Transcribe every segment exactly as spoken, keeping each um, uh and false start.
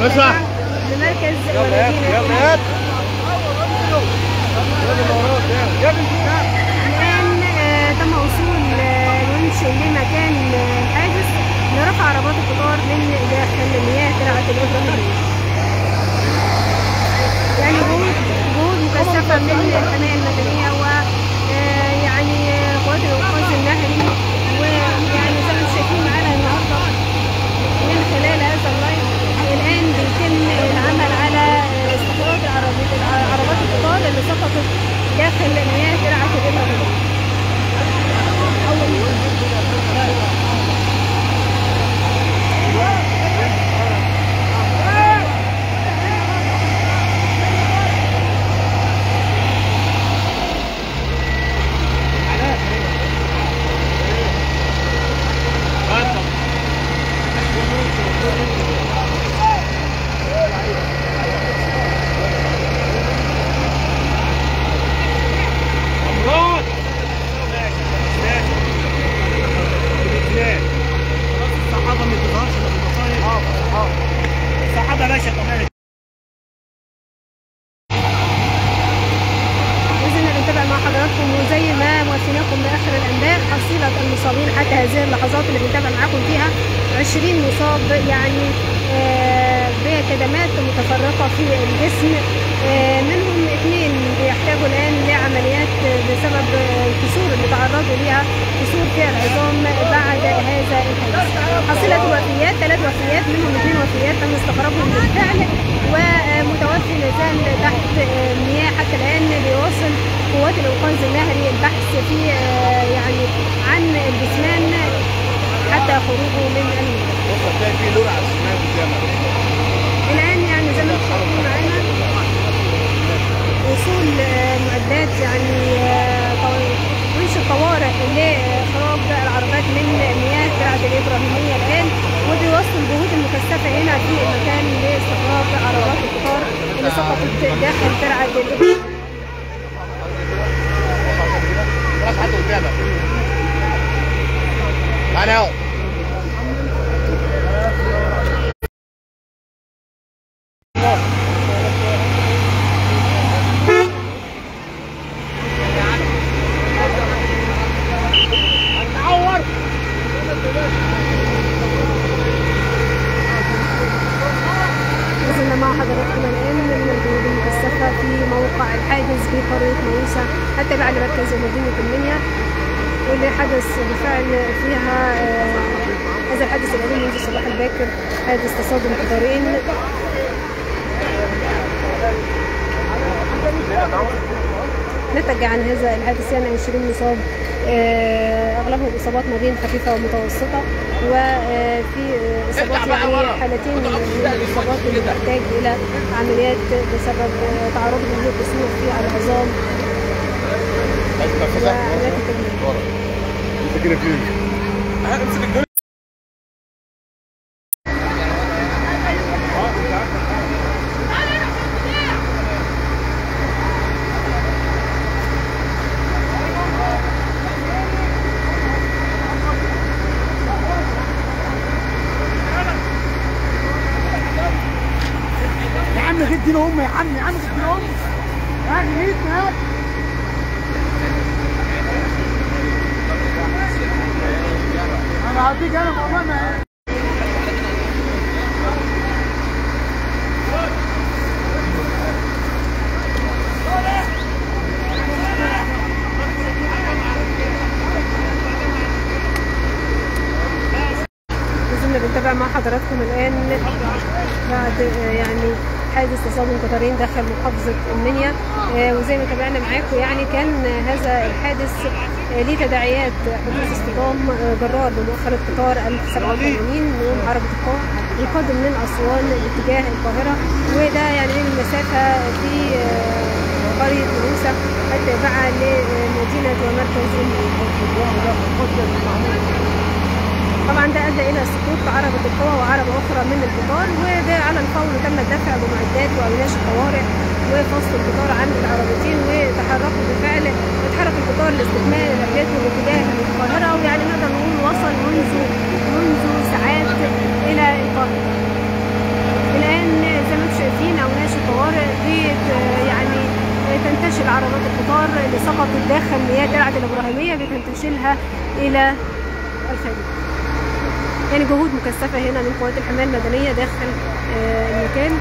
بمركز ومدينة الآن تم وصول الونش لمكان الحادث لرفع عربات القطار من داخل مياه ترعة الإبراهيمية. يعني جهود جهود مكثفة من الحماية المدنية ويعني قوات الإنقاذ النهري، ويعني زي ما انتم شايفين معانا النهارده من خلال هذا اللايف الآن بيتم العمل على استخراج عربات القطار اللي سقطت داخل مياه ترعة الإبراهيمية. وزي ما موفيناكم باخر الانباء حصيله المصابين حتى هذه اللحظات اللي بنتابع معاكم فيها عشرين مصاب، يعني آه بكدمات متفرقه في الجسم، آه منهم اثنين بيحتاجوا الان لعمليات بسبب الكسور اللي تعرضوا ليها، كسور في العظام بعد هذا الحادث. حصيله الوفيات ثلاث وفيات، منهم اثنين وفيات تم استخراجهم بالفعل، ومتوفي نزال تحت المياه حتى الان. بيواصل قوات الانقاذ النهري البحث في يعني عن الجثمان حتى خروجه من المياه. الان يعني زي ما انتم شايفين معانا وصول معدات يعني ونش الطوارئ لاخراج العربات من مياه ترعة الابراهيمية الان، وبيواصل الجهود المكثفة هنا في المكان لاستخراج عربات القطار اللي سقطت داخل ترعة الابراهيمية. خلاص حد قدامك تعالى اهو. وصلنا مع حضراتكم الآن من الجهود المكثفة في موقع الحادث بقرية موسى التابعة لمركز مدينة المنيا، واللي حدث بالفعل فيها آه هذا الحادث الأليم منذ الصباح الباكر، حادث تصادم قطارين. نتج عن هذا الحادث يعني عشرين مصاب، آه اغلبهم اصابات ما بين خفيفه ومتوسطه، وفي آه اصابات يعني حالتين من الاصابات اللي تحتاج الى عمليات بسبب آه تعرضهم لكسور في العظام وعمليات التجميل. يا عم اديله امه يا عم، يا عم اديله امه يا عم هيك هات. انا هديك انا ماما. بنتابع مع حضراتكم الآن بعد يعني حادث تصادم قطارين داخل محافظة المنيا، وزي ما تابعنا معاكم يعني كان هذا الحادث ليه تداعيات حدوث اصطدام جرار بمؤخرة قطار ألف وسبعة وثمانين من عربة القاع القادم من أسوان باتجاه القاهرة، وده يعني من المسافة في قرية موسى التابعة لمدينة ومركز طبعا ده ادى الى سقوط عربة القوى وعربة اخرى من القطار، وده على الفور تم الدفع بمعدات واوناش الطوارئ وفصل القطار عن العربتين، وتحركوا بالفعل اتحرك القطار لاستكمال رحلته باتجاه القاهرة، ويعني نقدر نقول وصل منذ منذ ساعات الى القاهرة. الان محطات القطار اللي سقطت داخل مياه ترعة الإبراهيمية بتنتشلها إلى الخارج. يعني جهود مكثفة هنا من قوات الحماية المدنية داخل المكان.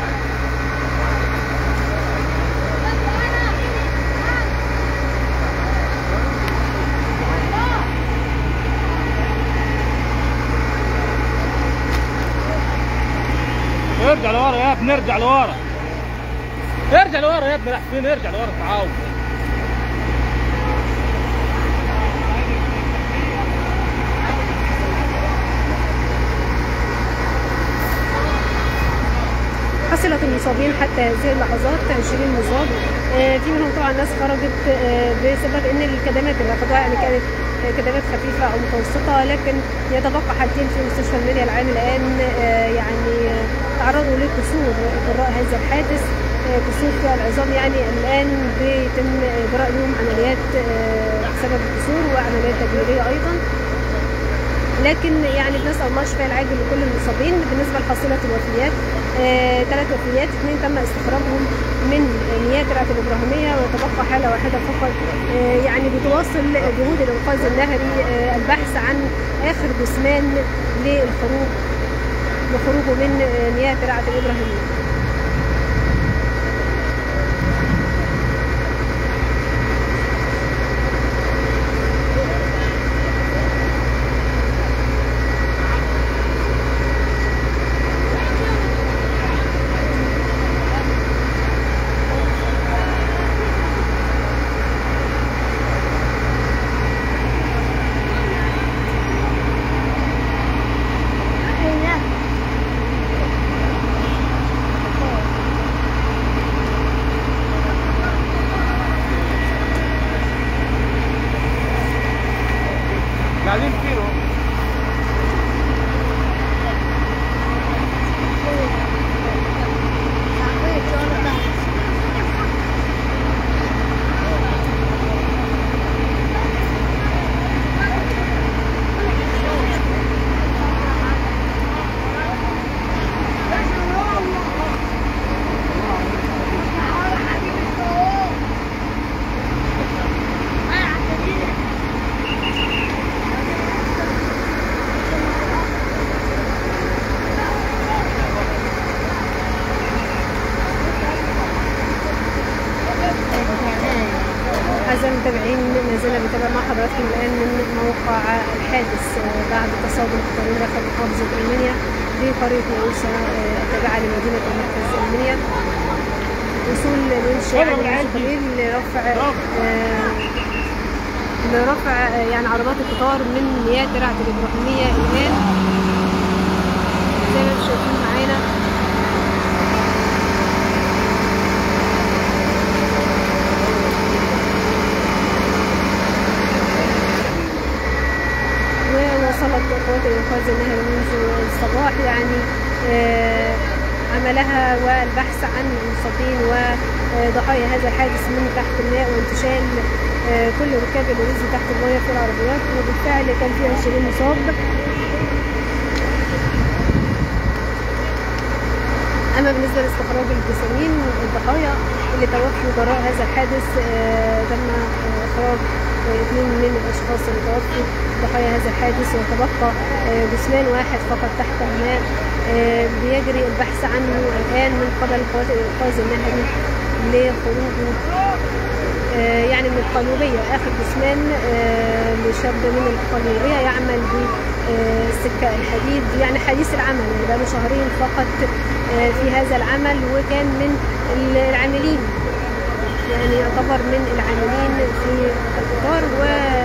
ارجع لورا يا ابني، ارجع لورا، ارجع لورا يا ابني، راح فين؟ ارجع لورا تعاون. حصلت المصابين حتى هذه اللحظات عشرين مصاب. آه في منهم طبعا ناس خرجت آه بسبب ان الكدمات اللي اخذوها يعني كانت كدمات خفيفه او متوسطه، لكن يتبقى حالتين في مستشفى المنيا العام الان آه يعني تعرضوا لكسور جراء هذا الحادث، آه كسور في العظام. يعني الان بيتم اجراء لهم عمليات آه بسبب الكسور وعمليات تجميليه ايضا، لكن يعني بنسأل الله الشفاء العاجل لكل المصابين. بالنسبه لحصيله الوفيات آه، ثلاث وفيات، اثنين تم استخراجهم من مياه ترعة الإبراهيمية ويتبقى حالة واحدة فقط. آه، يعني بتواصل جهود الإنقاذ النهري آه، البحث عن آخر جثمان للخروج لخروجه من آه، مياه ترعة الإبراهيمية. قاعدين كتير اهو. أعزائي المتابعين، ما زلنا بنتابع مع حضراتكم الآن من موقع الحادث بعد تصادم قطارين داخل محافظة المنيا بقرية نعوشة التابعة لمدينة مركز المنيا. وصول الونش يعني قليل لرفع لرفع يعني عربات القطار من مياه ترعة الإبراهيمية الآن زي ما انتم شايفين معانا. ووصلت قوات الإنقاذ النهري منذ الصباح يعني آه عملها والبحث عن المصابين وضحايا هذا الحادث من تحت الماء وانتشال آه كل ركاب اللي نزلوا تحت الماء في العربيات، وبالفعل كان في عشرين مصاب. أما بالنسبة لاستخراج الجثامين الضحايا اللي توفوا جراء هذا الحادث آه تم إخراج اثنين من الاشخاص اللي توفوا ضحايا هذا الحادث، ويتبقى جثمان واحد فقط تحت الماء بيجري البحث عنه الان من قبل قوات الانقاذ النهري لخروجه يعني من القليوبيه. اخر جثمان لشاب من القليوبيه يعمل بالسكه الحديد، يعني حديث العمل، بقى له شهرين فقط في هذا العمل، وكان من العاملين يعني يعتبر من العاملين في القطار. و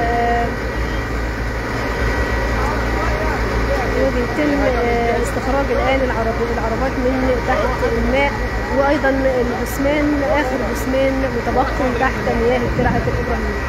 وبيتم استخراج الآن العربات من تحت الماء، وأيضا الجثمان آخر جثمان متبقي تحت مياه ترعة الإبراهيمية.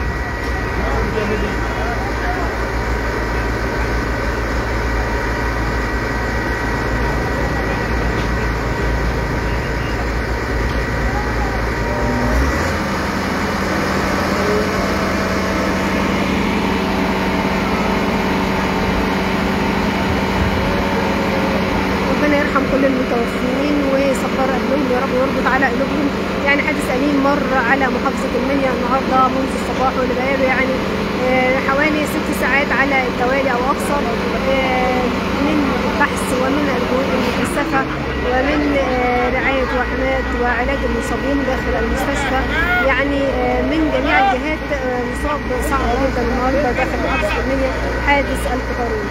يرحم كل المتوفيين ويصبر أهلهم يا رب ويربط على قلوبهم. يعني حادث أليم مر على محافظة المنيا. المنيا النهارده منذ الصباح واللي بقاله يعني حوالي ست ساعات على التوالي او اكثر من بحث ومن الجهود المكثفه ومن رعايه وحمايه وعلاج المصابين داخل المستشفى. يعني من جميع الجهات مصاب صعب جدا النهارده داخل محافظه المنيا حادث القطارين.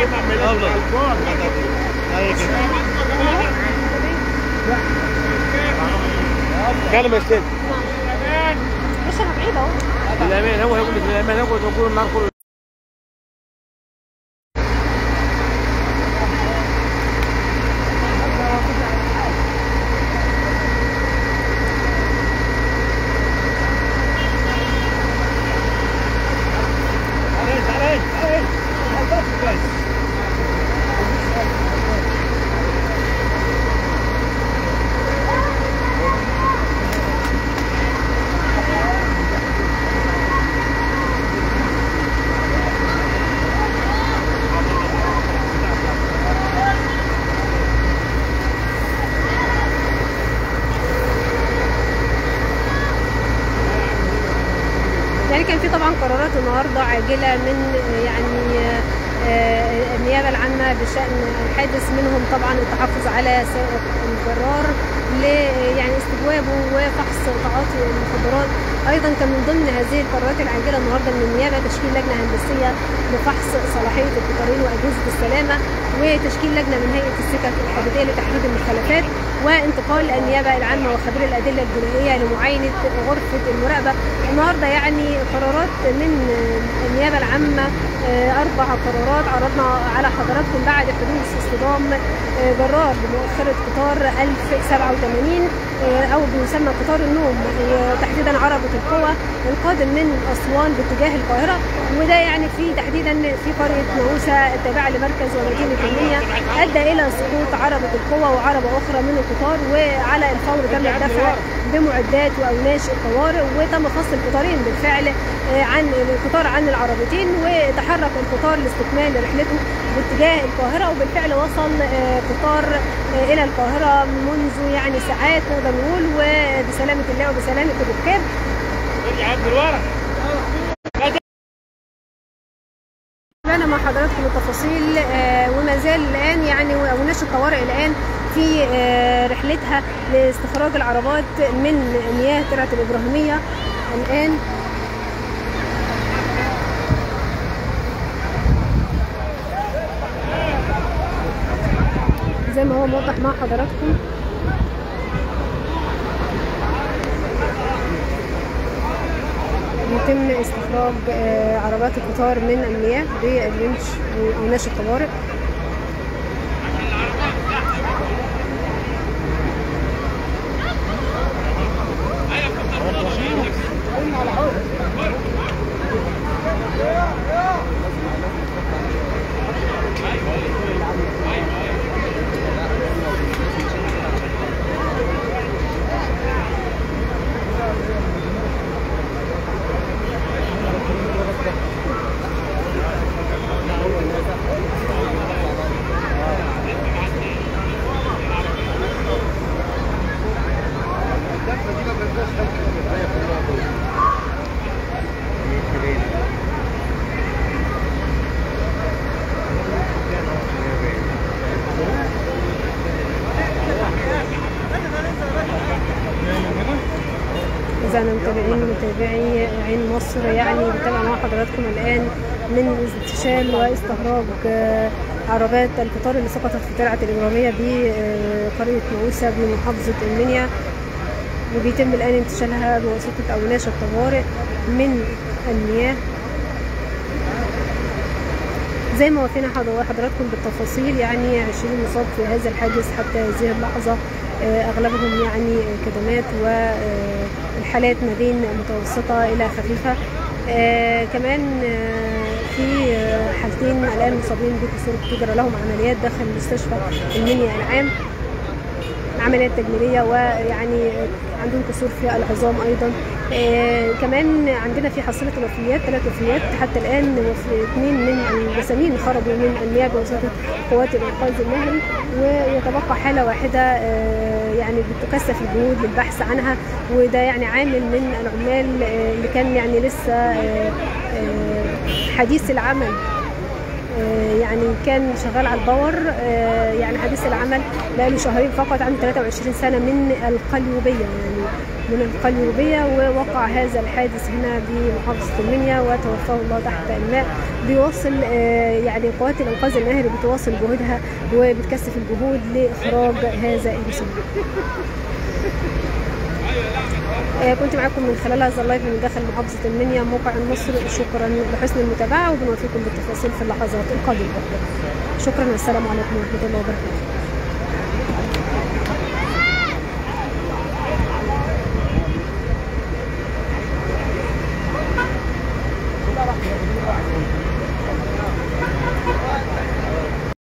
كلمة استاذ. مش انا بعيد اهو. بالامان هو هيقول لك بالامان هو تقول النار كله. يعني كان في طبعا قرارات النهارده عاجله من يعني النيابه العامه بشان الحادث، منهم طبعا التحفظ على سائق الجرار ل يعني استجوابه وفحص تعاطي المخدرات. ايضا كان من ضمن هذه القرارات العاجله النهارده من النيابه تشكيل لجنه هندسيه لفحص صلاحيه القطارين واجهزه السلامه، وتشكيل لجنه من هيئه السكك الحديديه لتحديد المخالفات، وانتقال النيابه العامه وخبير الادله الجنائيه لمعاينه غرفه المراقبه. النهارده يعني قرارات من النيابه العامه، اربع قرارات عرضنا على حضراتكم بعد حدوث اصطدام جرار بمؤخره قطار ألف وسبعة وثمانين او بيسمى قطار النوم، تحديدا عربه القوى القادم من اسوان باتجاه القاهره، وده يعني في تحديدا في قريه نعوسه التابعه لمركز ومدينه المنيا، ادى الى سقوط عربه القوى وعربه اخرى من القطار، وعلى الفور تم الدفع بمعدات واوناش الطوارئ، وتم فصل القطارين بالفعل عن القطار عن العربتين، وتحرك القطار لاستكمال رحلته باتجاه القاهره، وبالفعل وصل قطار الى القاهره منذ يعني ساعات نقدر نقول، وبسلامه الله وبسلامه الركاب. أنا مع حضراتكم التفاصيل، وما زال الآن يعني أوناش الطوارئ الآن في رحلتها لاستخراج العربات من مياه ترعة الإبراهيمية الآن. زي ما هو موضح مع حضراتكم. يتم استخراج عربات القطار من المياه بالونش وأوناش الطوارئ. أعزائنا المتابعين متابعي عين مصر، يعني بنتابع مع حضراتكم الآن من استشال واستخراج عربات القطار اللي سقطت في ترعة الإبراهيمية بقرية نعوسة بمحافظة المنيا، وبيتم الآن انتشالها بواسطة أوناش الطوارئ من المياه. زي ما وفينا حضراتكم بالتفاصيل، يعني عشرين مصاب في هذا الحادث حتى هذه اللحظة، أغلبهم يعني كدمات، والحالات ما بين متوسطة إلى خفيفة. آه كمان آه في آه حالتين الآن مصابين بكسور تجرى لهم عمليات داخل مستشفى المنيا العام. عمليات تجميليه، ويعني عندهم كسور في العظام ايضا. آه كمان عندنا في حصيله الوفيات ثلاث وفيات حتى الان، اثنين من الجسامين خرجوا من المياه بواسطه قوات الانقاذ المهني، ويتبقى حاله واحده آه يعني بتكثف الجهود للبحث عنها، وده يعني عامل من العمال آه اللي كان يعني لسه آه آه حديث العمل، يعني كان شغال على الباور، يعني حديث العمل بقاله شهرين فقط، عنده ثلاثة وعشرين سنة من القليوبية، يعني من القليوبية، ووقع هذا الحادث هنا بمحافظة المنيا وتوفاه الله تحت الماء. بيواصل يعني قوات الإنقاذ المهني بتواصل جهودها وبتكثف الجهود لإخراج هذا الجسم. كنت معكم من خلال هذا اللايف من داخل محافظة المنيا موقع النصر. شكرا لحسن المتابعة، وبنوفيكم بالتفاصيل في اللحظات القادمة. شكرا والسلام عليكم ورحمة الله وبركاته.